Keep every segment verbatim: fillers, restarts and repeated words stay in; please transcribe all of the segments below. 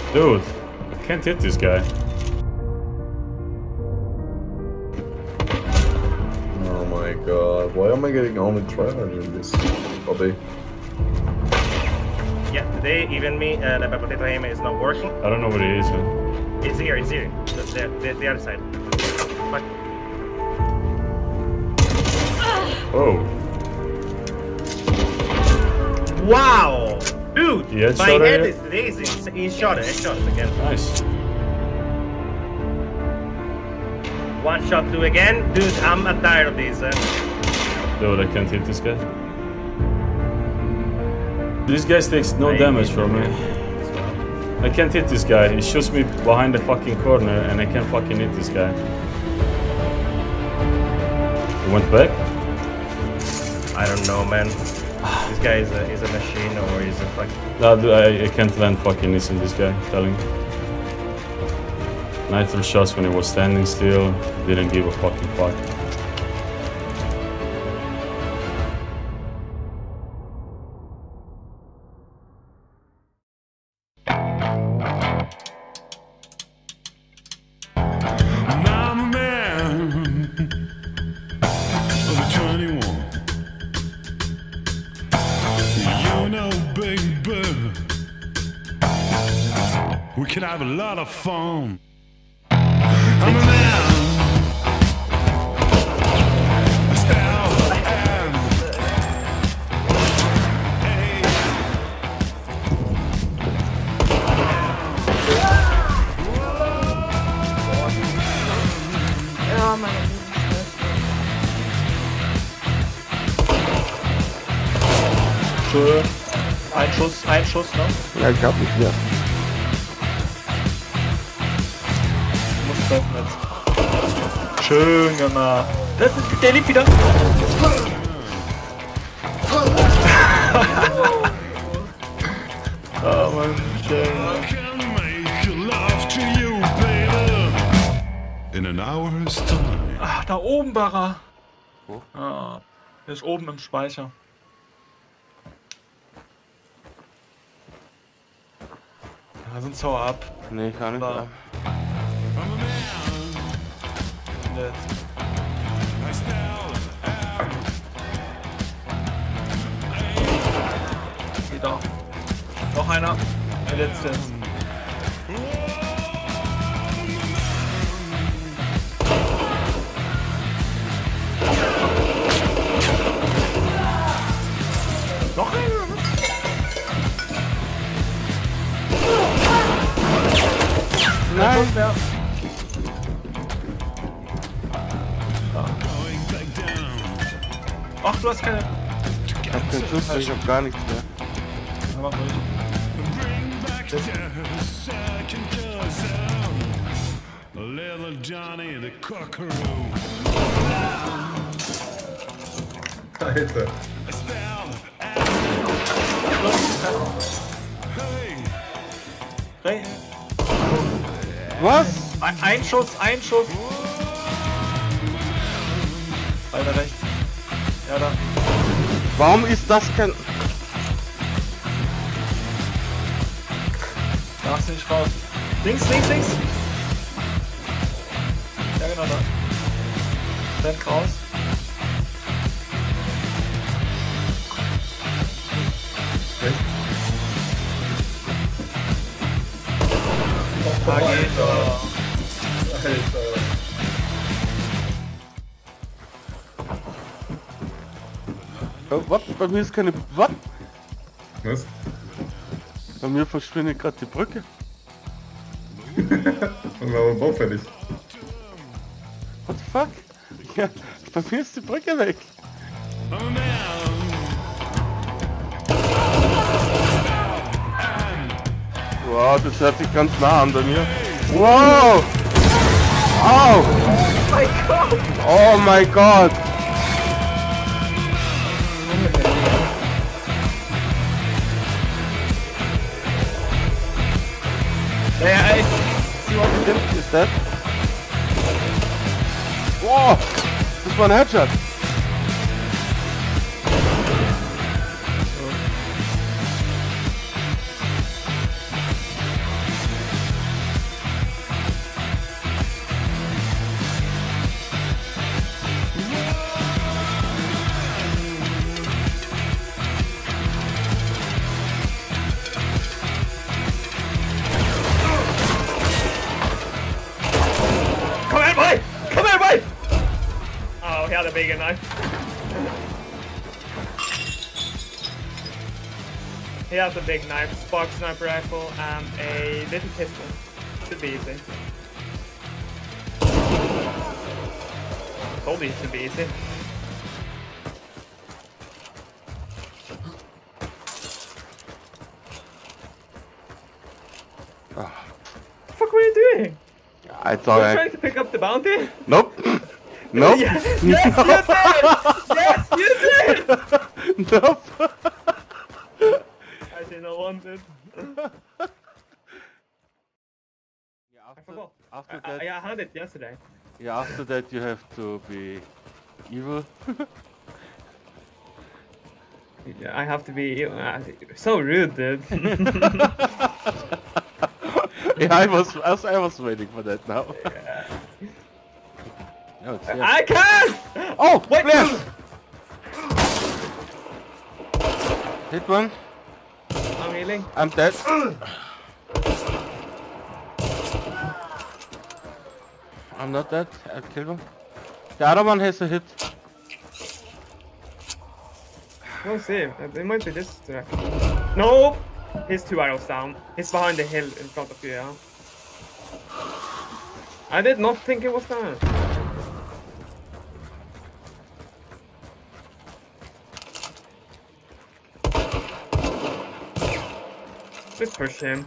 Dude, I can't hit this guy. Oh my god, why am I getting only tryhard in this hobby? Yeah, today even me, uh, the potato aim is not working. I don't know what it is, man. It's here, it's here. The, the, the, the other side. Fuck. Oh. Wow! Dude! He had my shot head it? is lazy. He shot it, he shot it again. Nice. One shot, two again. Dude, I'm uh, tired of these. Uh. Dude, I can't hit this guy. This guy takes no damage from me. I can't hit this guy. He shoots me behind the fucking corner and I can't fucking hit this guy. He went back? I don't know, man. This guy is a, is a machine or is a fucking... No, dude, I, I can't land fucking missing this guy, I'm telling you. Nitro shots when he was standing still, didn't give a fucking fuck. We can have a lot of fun. I'm a man. Style and hey. Ja, meine Liebe. Schön. Ein Schuss, ein Schuss, ne? Ja, ich hab nicht mehr. Muss treffen jetzt. Schön gemacht. Das ist, der lebt wieder. Oh Mann, schön. In an hour's time. Ach, da oben war er. Wo? Ah, der ist oben im Speicher. Ja, sonst hau ab. Nee, kann nicht. Da. Jetzt. Geht doch. Noch einer. Der letzte ist. Noch einer? Nein! Mehr. Ach, du hast keine... Ich hab keinen Schuss, ich hab gar nichts mehr. Ja, mach ruhig. Little Johnny the Cockeroo. Alter. Hey. Was? Ein, ein Schuss, ein Schuss. Weiter rechts. Ja, da. Warum ist das kein... Darfst du nicht raus. Links, links, links. Ja, genau da. Rennt raus. Da geht er. Oh, was? Bei mir ist keine... Was? Was? Bei mir verschwindet gerade die Brücke. Und war aber baufällig. What the fuck? Ja, bei mir ist die Brücke weg. Wow, das hört sich ganz nah an bei mir. Wow! Au! Oh mein Gott! Oh mein Gott! Naja, ich... See what is that? Wow! Das war ein Headshot! bigger knife. He has a big knife, spark sniper rifle, and a little pistol. Should be easy. Told you it should be easy. Oh. What the fuck were you doing? I thought Were you I... trying to pick up the bounty? Nope. Nope. Yes, yes you did! Yes, you did! Nope. I did not want it. Yeah, I after, forgot. after I, that, I, I had it yesterday. yeah, after that you have to be evil. Yeah, I have to be uh, so rude, dude. Yeah, I was, I was, I was waiting for that now. Yeah. No, it's yes. I can't! Oh, wait! yes! Hit one. I'm healing. I'm dead. I'm not dead. I killed him. The other one has a hit. We'll see. It might be this direction. Nope! He's two arrows down. He's behind the hill in front of you, yeah. I did not think it was that. Let's push him.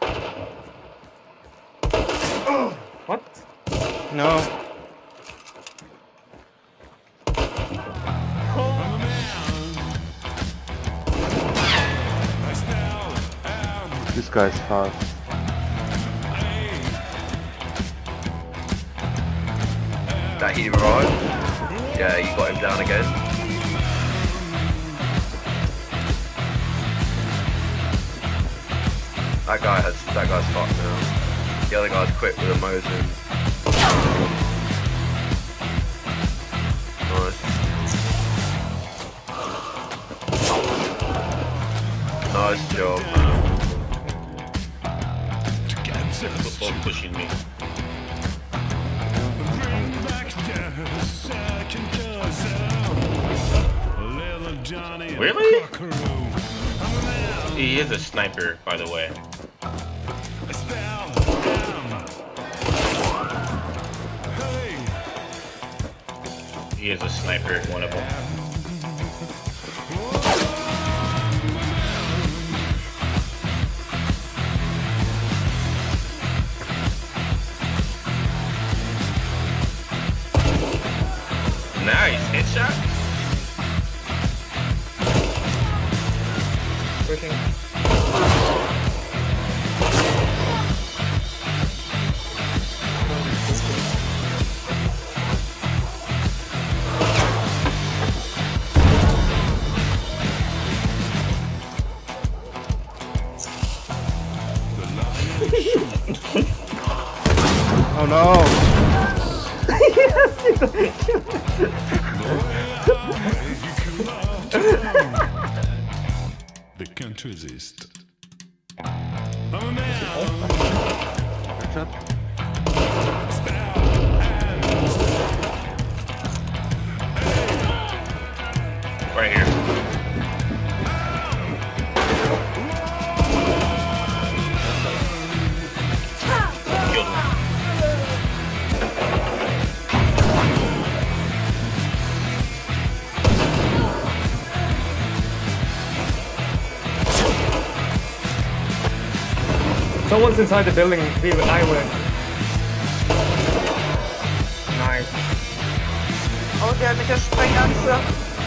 What? No. This guy's fast. That he revived? Yeah, you got him down again. That guy has that guy's fucked now. The other guy's quick with a Mosin. Nice. Nice job. Football pushing me. Really? He is a sniper, by the way. He is a sniper, one of them. Nice headshot. Pushing. Oh no! They can't resist. I'm a man. Shot. Right here. Killed him. Someone's inside the building. We will. I will. Nice. Okej, vi kan spränga också.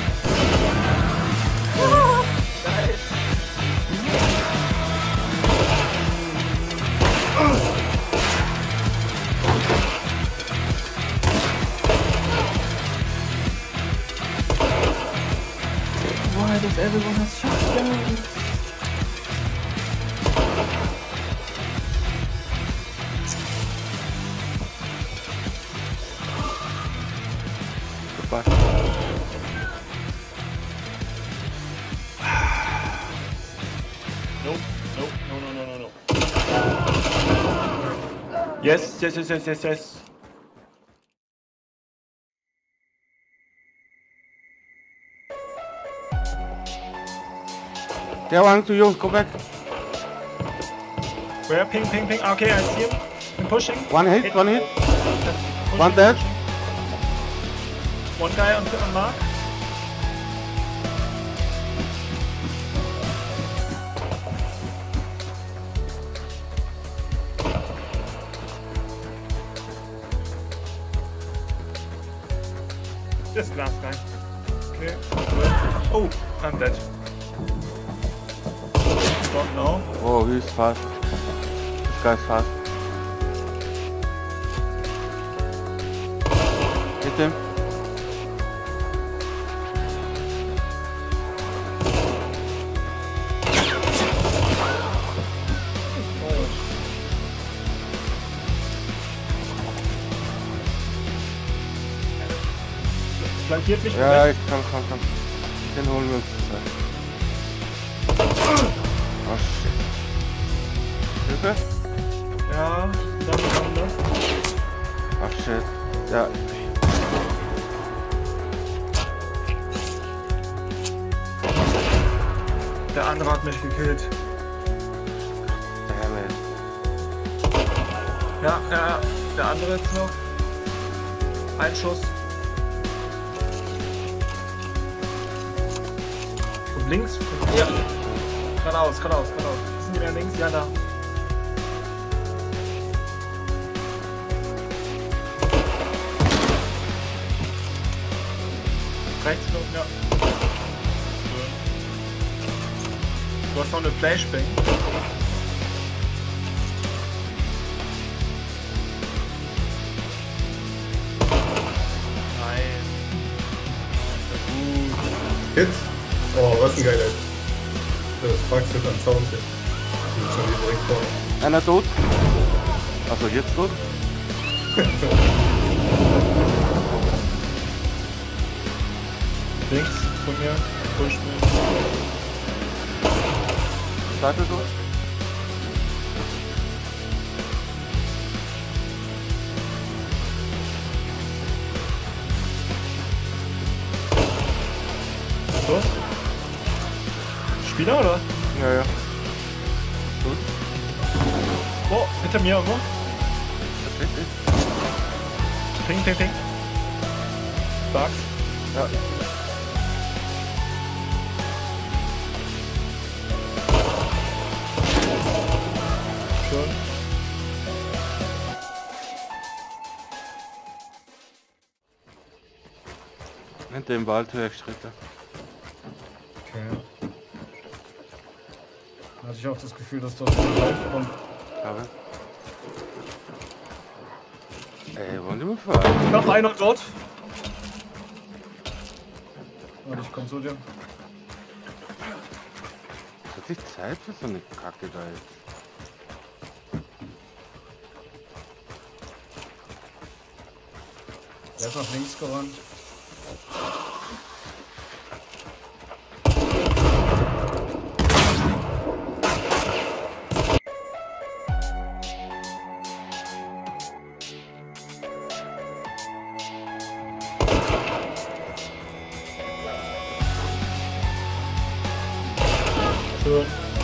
Why does everyone have shotguns? Goodbye. Nope, nope, no, no, no, no, no. Yes, yes, yes, yes, yes, yes. They're running to you. Go back. Where? Ping, ping, ping. Okay, I see him. I'm pushing. One hit. One hit. Pushing, One dead. pushing. One guy on, on mark. This last guy. Okay. Oh, I'm dead. Don't know. Oh, he's fast. This guy's fast. Hit him. Flankiert mich. Ja, ich komm, komm, komm. Den holen wir uns. Oh shit. Hilfe? Ja, dann kommt das. Oh shit. Ja. Der andere hat mich gekillt. Damn it. Ja, ja, der andere jetzt noch. Ein Schuss. Von links? Ja. Geradeaus, geradeaus, geradeaus. Sind die mehr links? Ja, da. Rechts noch, ja. Du hast noch eine Flashbang. Nein. Hit? Oh, was ein geiler Hit. Das Bugs mit am Sound hier. Die sind schon wieder direkt vorne. Einer tot. Also jetzt tot. Links von mir. Push mich. Zweiter tot. Was? Spieler oder? Ja, ja. Gut. Oh, hinter mir irgendwo. Das ist richtig. Ping, ping, ping. Bugs. Ja. Schon. Hinter dem Waldwerkschritte. Okay. Da hatte ich auch das Gefühl, dass das von live kommt. Aber. Ey, wollen die mal fahren? Noch einer dort. Warte, ich komm zu dir. Hat sich Zeit für so eine Kacke da jetzt? Der ist nach links gerannt. Schön.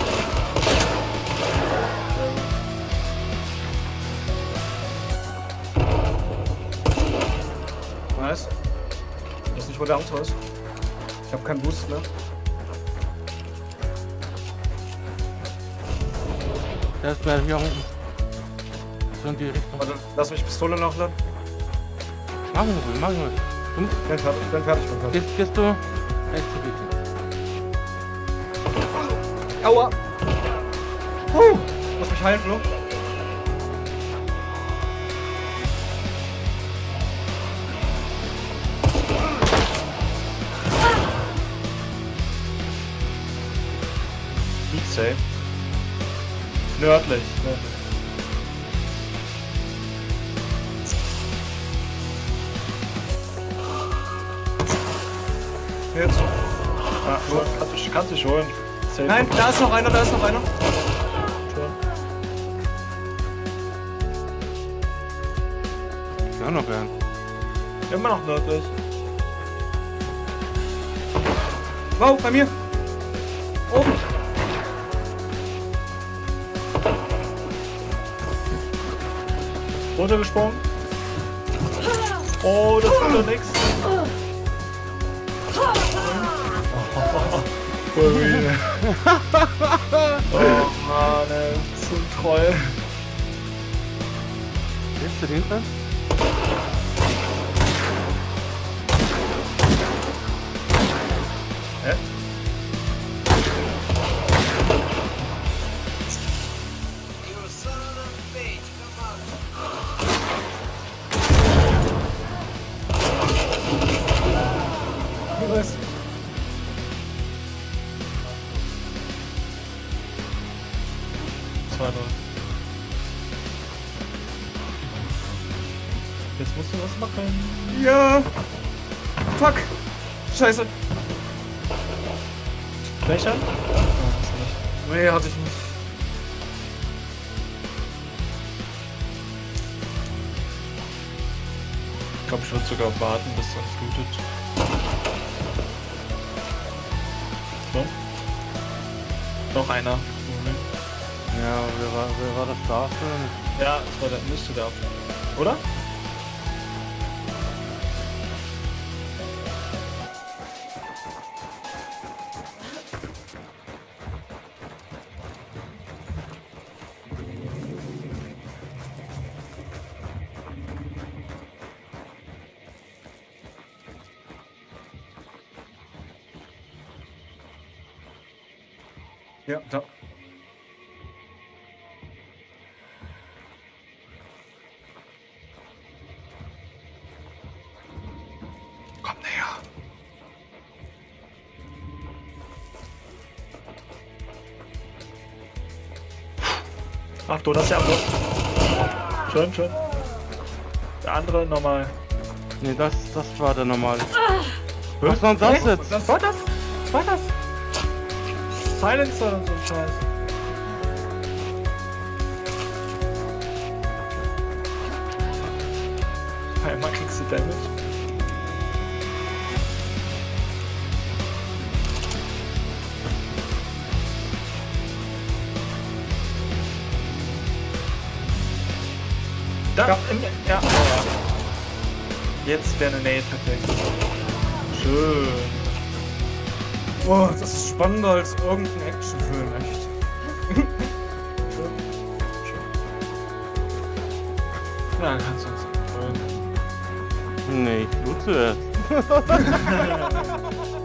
Nice. Ich weiß nicht, wo der Auto ist. Ich habe keinen Boost mehr. Der ist mehr hier unten. So in die Richtung. Warte, lass mich Pistole nachladen. Machen wir so, machen wir. Und? Ich bin fertig, ich bin fertig, ich bin fertig. Gehst, gehst du rechts ein bisschen. Aua! Huh. Lass mich heilen, Flo. Nicht safe. Nördlich. Nördlich. Jetzt. Ah, schon. Kannst du, kannst du schon. Safe. Nein, da ist noch einer, da ist noch einer. Schon. Ja, noch gern. Immer noch nördlich. Wow, bei mir. Oben. Runtergesprungen. Oh, das wird doch nix. Oh Mann, ey. So ein Troll. Ist der hinten? Hä? Was? zwei null. Jetzt musst du was machen. Ja. Fuck. Scheiße. Welcher? Oh, Nee, hatte ich nicht. Ich glaube, ich würde sogar warten, bis er uns lootet. So. Noch einer. Mhm. Ja, wer war, wer war das dafür? Ja, das war der, müsste der. Oder? Ja, da. Komm näher. Achtung, das ist der andere. Schön, schön. Der andere normal. Nee, das, das war der normale. Was war das jetzt? Was war das? Was war das? Silencer und so ein Scheiß. Einmal kriegst du Damage. Da, ja, im, ja. Jetzt wäre eine Nate perfekt. Schön. Oh, das ist spannender als irgendein Actionfilm, echt. Ja, kannst du uns freuen. Nee, du zuerst.